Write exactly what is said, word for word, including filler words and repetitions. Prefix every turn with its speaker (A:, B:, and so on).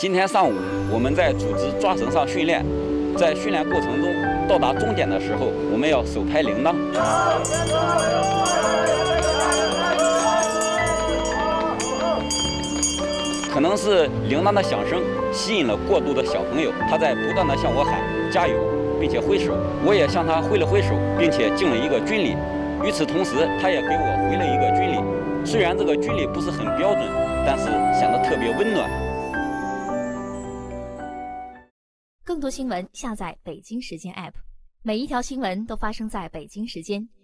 A: 今天上午我们在组织抓绳上训练，在训练过程中到达终点的时候，我们要手拍铃铛。可能是铃铛的响声吸引了过多的小朋友，他在不断地向我喊加油，并且挥手，我也向他挥了挥手，并且敬了一个军礼。与此同时，他也给我回了一个军礼。虽然这个军礼不是很标准，但是显得特别温暖。
B: 更多新闻下载北京时间 A P P， 每一条新闻都发生在北京时间。